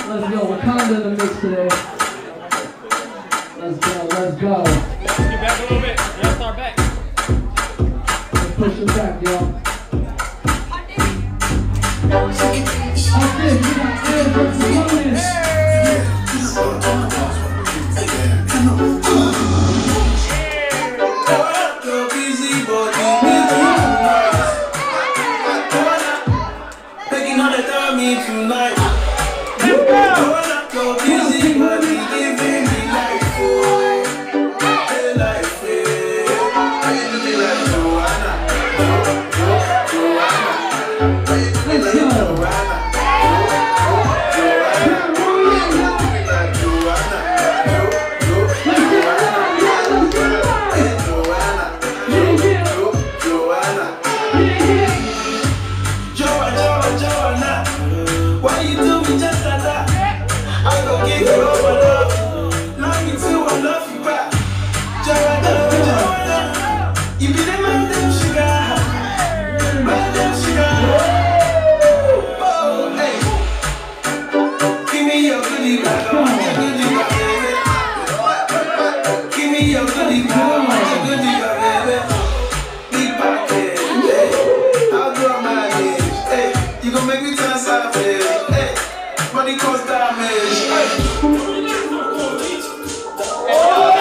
Let's go. Wakanda in the mix today. Let's go. Let's go. Let's get back a little bit. Y'all start back. Let's push it back, y'all. Up this, we got Air versus Lotus. Tonight, let's go. Busy body giving me life, hey, life, hey. How you do me like Joanna? Joanna. How you do me like Joanna? Joanna. Why you do me just like that? I gon' give you all my love. Love me too, I love you back. Joanna, you be the man them sugar. Man them sugar. Oh, hey. Give me your goodie bag, I want your goodie bag, baby. Give me your goodie bag, I want your goodie bag, baby. Big package, hey. I'll do a manage, hey. You gon' make me turn savage. Money cause damage. Hey.